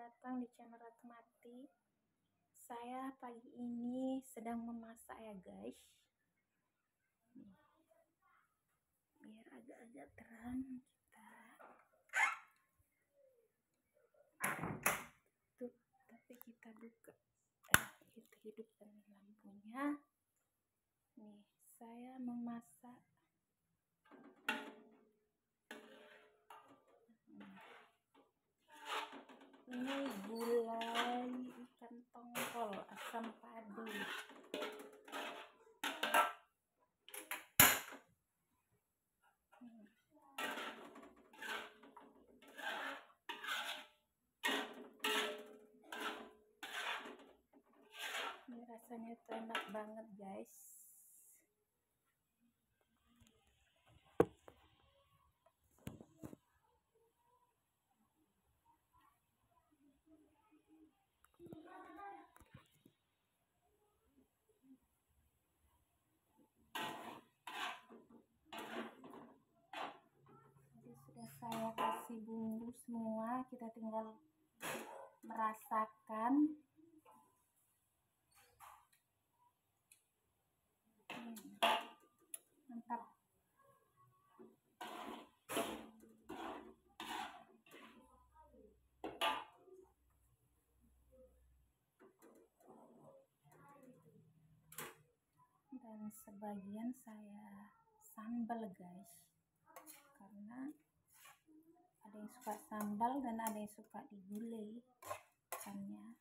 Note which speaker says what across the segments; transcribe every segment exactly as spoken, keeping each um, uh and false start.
Speaker 1: datang di channel Ratu Mati. Saya pagi ini sedang memasak ya guys. Nih, biar agak-agak terang kita. Tuh, tapi kita buka. Eh, kita hidupkan lampunya. Nih, saya memasak. Ini gulai ikan tongkol asam padu. Hmm. Ini rasanya tuh enak banget guys. Sudah saya kasih bumbu semua, kita tinggal merasakan. Hmm, mantap. Dan sebagian saya sambal guys, karena ada yang suka sambal dan ada yang suka digulai ikannya.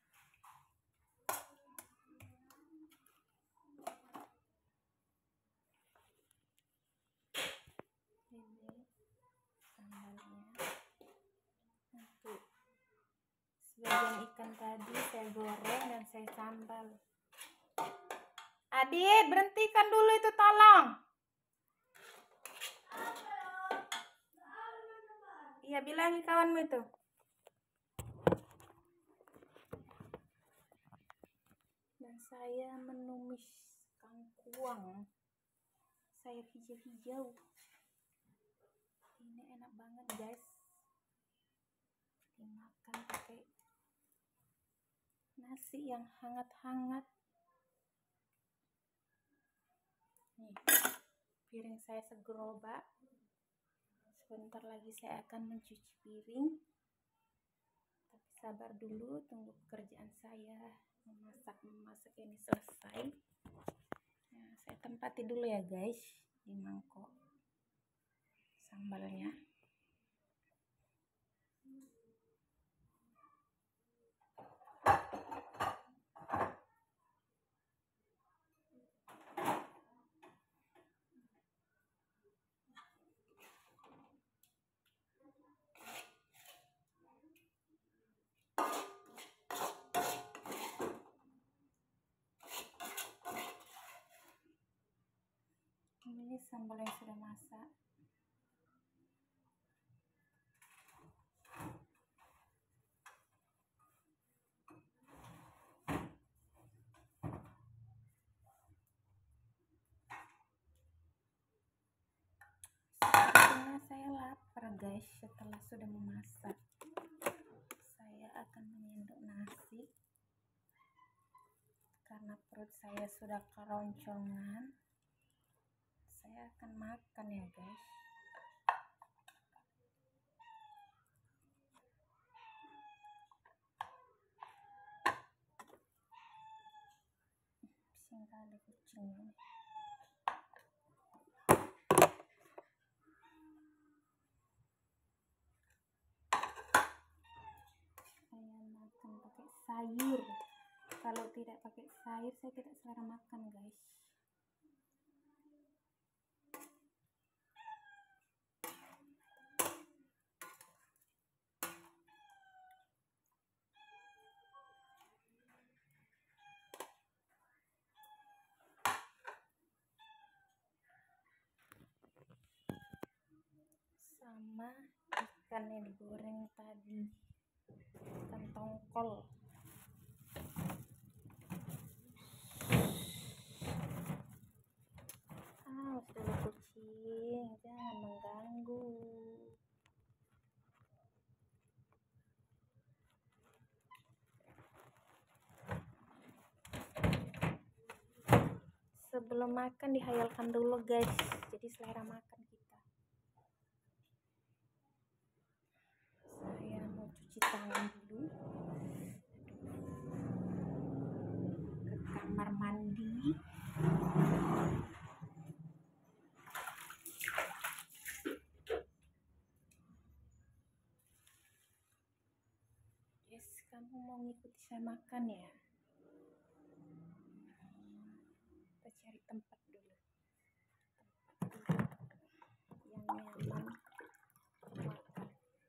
Speaker 1: Ini sambalnya. Untuk sebagian ikan tadi saya goreng dan saya sambal. Adit, berhentikan dulu itu tolong. Iya, bilangi kawanmu itu. Dan saya menumis kangkuang. Saya hijau-hijau. Ini enak banget guys. Dimakan pakai nasi yang hangat-hangat. Nih, piring saya segerobak. Sebentar lagi saya akan mencuci piring. Tapi sabar dulu, tunggu pekerjaan saya memasak-memasak ini selesai. Nah, saya tempati dulu ya guys di mangkok sambalnya. Ini sambal yang sudah masak. Sepertinya saya lapar guys setelah sudah memasak. Saya akan menyendok nasi karena perut saya sudah keroncongan. Saya akan makan ya guys. Bising kali kucingnya. Saya makan pakai sayur. Kalau tidak pakai sayur saya tidak selera makan guys. Sama ikan yang digoreng tadi, ikan tongkol. Ah, sudah kucing, jangan mengganggu. Sebelum makan dihayalkan dulu guys, jadi selera makan kita. Saya mau cuci tangan dulu, ke kamar mandi. Yes, kamu mau ngikuti saya makan ya? Kita cari tempat dulu, tempat yang nyaman makan.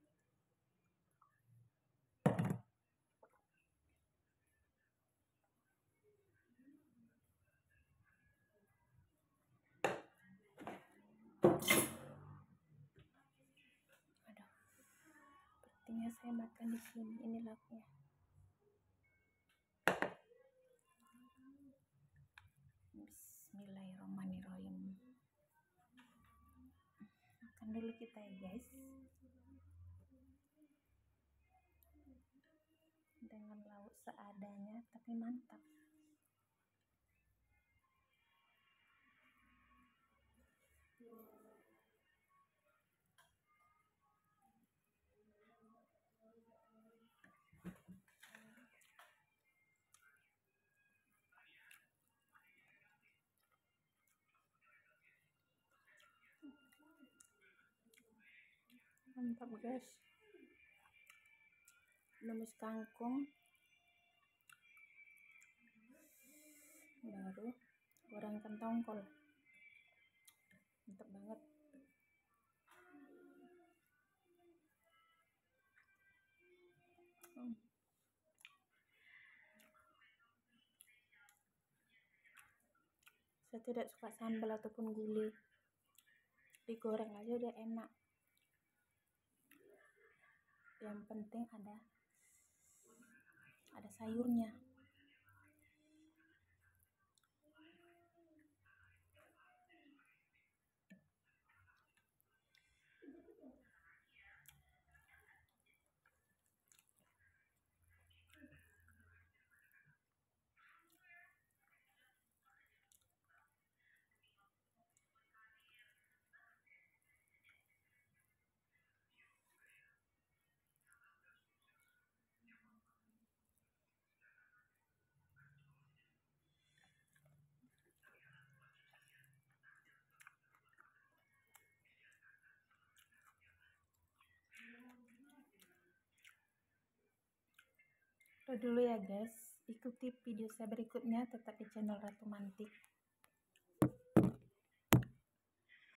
Speaker 1: Aduh, sepertinya saya makan di sini. Ini lauknya. Bismillahirrahmanirrahim. Makan dulu kita ya guys, dengan lauk seadanya tapi mantap. Mantap guys. Numis kangkung, baru gorengkan tongkol. Mantap banget. Hmm. Saya tidak suka sambal ataupun gulai, digoreng aja udah enak. Yang penting ada ada sayurnya. Itu dulu ya guys, ikuti video saya berikutnya tetap di channel Ratu Mantik.